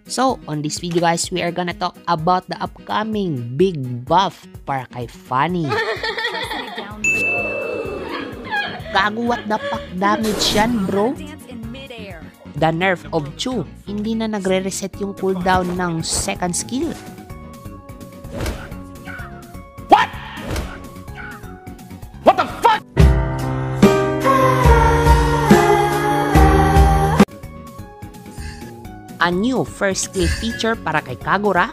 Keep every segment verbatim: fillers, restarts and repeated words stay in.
So, on this video guys, we are gonna talk about the upcoming big buff para kay Fanny. Gago, what the fuck damage yan, bro? The nerf of Chu. Hindi na nagre-reset yung cooldown ng second skill. What? What the fuck? A new first skill feature para kay Kagura.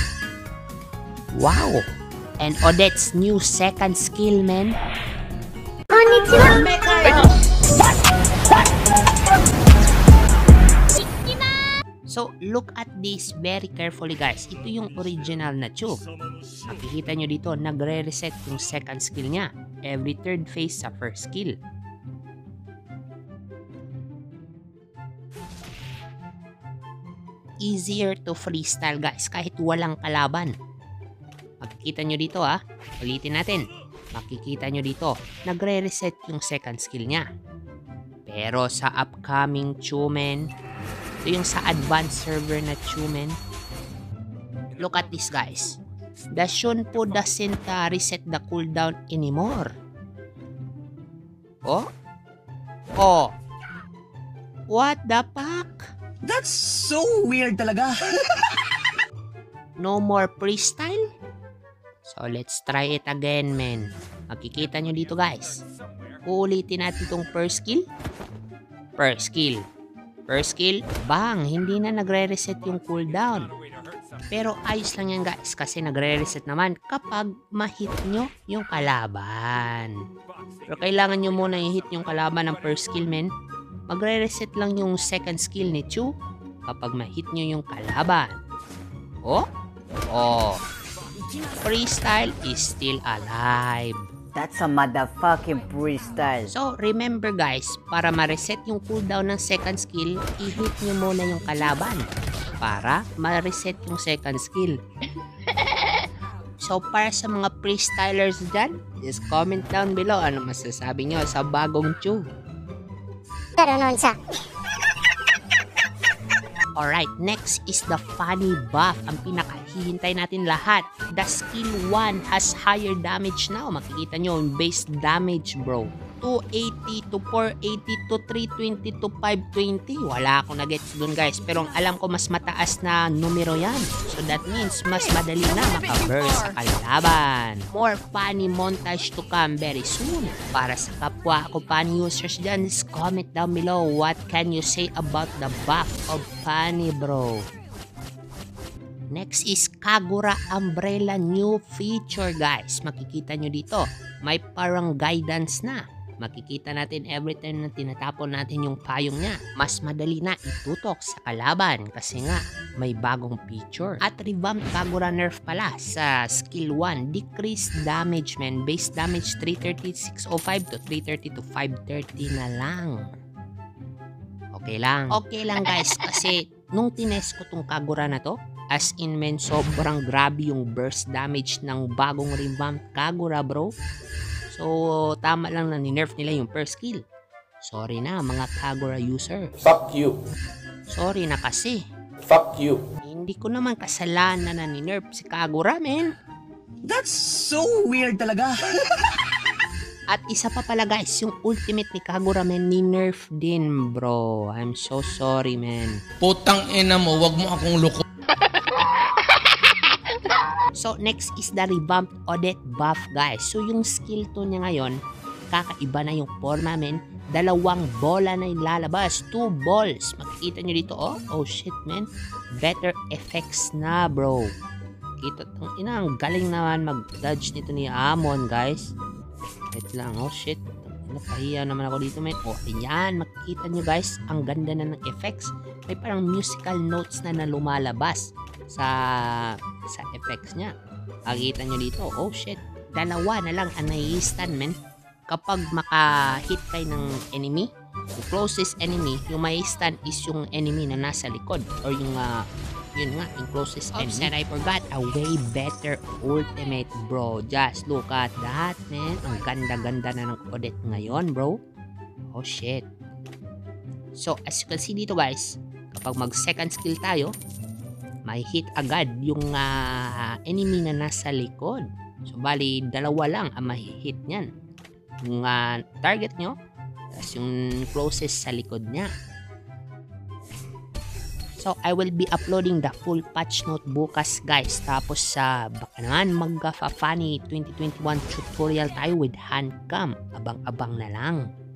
Wow! And Odette's new second skill, man. Konnichiwa! So, look at this very carefully guys. Ito yung original na Chu. Makikita nyo dito, nagre-reset yung second skill niya. Every third phase sa first skill. Easier to freestyle guys, kahit walang kalaban. Makikita nyo dito ha. Ulitin natin. Makikita nyo dito, nagre-reset yung second skill niya. Pero sa upcoming Chu, men, ito yung sa advanced server na Chu, men. Look at this guys. The Shunpo doesn't uh, reset the cooldown anymore. Oh? Oh? What the fuck? That's so weird talaga. No more freestyle? So let's try it again, men. Makikita nyo dito guys. Uulitin natin itong first skill. First skill. First skill, bang, hindi na nagre-reset yung cooldown. Pero ayos lang yan guys, kasi nagre-reset naman kapag ma-hit nyo yung kalaban. Pero kailangan nyo muna i-hit yung kalaban ng first skill, men. Magre-reset lang yung second skill ni Chu kapag ma-hit nyo yung kalaban. Oh? Oh. Freestyle is still alive. That's a motherfucking freestyle. So, remember guys, para ma-reset yung cooldown ng second skill, i-hit nyo muna yung kalaban para ma-reset yung second skill. So, para sa mga freestylers dyan, just comment down below ano masasabi nyo sa bagong Chu. Pero nun siya. Alright, next is the Fanny buff. Ang pinakahihintay natin lahat. The skill one has higher damage now. Makikita nyo yung base damage, bro. two eighty to four eighty to three twenty to five twenty. Wala akong nagets dun guys. Pero ang alam ko mas mataas na numero yan. So that means mas madali na makaburst sa kalaban. More Fanny montage to come very soon. Para sa kapwa ko Fanny users dyan, comment down below what can you say about the buff of Fanny, bro. Next is Kagura Umbrella new feature guys. Makikita nyo dito, may parang guidance na. Makikita natin every time na tinatapon natin yung payong niya. Mas madali na itutok sa kalaban kasi nga may bagong feature. At revamped Kagura nerf pala sa skill one. Decrease damage, man. Base damage three thirty, six oh five to three thirty to five thirty na lang. Okay lang. Okay lang guys kasi nung tines ko tong Kagura na to, as in men, sobrang grabe yung burst damage ng bagong revamped Kagura, bro. So, tama lang na ni-nerf nila yung first skill. Sorry na, mga Kagura user. Fuck you. Sorry na kasi. Fuck you. Hindi ko naman kasalanan na ni-nerf si Kagura, men. That's so weird talaga. At isa pa pala guys, yung ultimate ni Kagura, men, ni-nerf din, bro. I'm so sorry, man. Putang ina mo, wag mo akong loko. So, next is the revamped Odette buff, guys. So, yung skill to niya ngayon, kakaiba na yung forma, men. Dalawang bola na yung lalabas. Two balls. Makikita nyo dito, oh. Oh, shit, men. Better effects na, bro. Kita, tang ina, ang galing naman mag-dodge nito ni Amon, guys. Wait lang, oh, shit. Napahiya naman ako dito, men. Oh, ayan. Makikita nyo, guys. Ang ganda na ng effects. May parang musical notes na na lumalabas sa sa effects niya. Makikita nyo dito, oh shit, dalawa na lang ang nai-stun, men. Kapag maka-hit kayo ng enemy, the closest enemy, yung may stun is yung enemy na nasa likod or yung uh, yun nga, yung closest enemy. And I forgot a way better ultimate, bro. Just look at that, man. Ang ganda-ganda na ng Odette ngayon, bro. Oh shit. So as you can see dito guys, kapag mag second skill tayo, may hit agad yung ah, enemy na nasa likod. So, bali, dalawa lang ang mahihit niyan. Yung ah, target nyo, tapos yung closest sa likod niya. So, I will be uploading the full patch note bukas, guys. Tapos, sa uh, baka naman mag-funny twenty twenty-one tutorial tayo with handcam. Abang-abang na lang.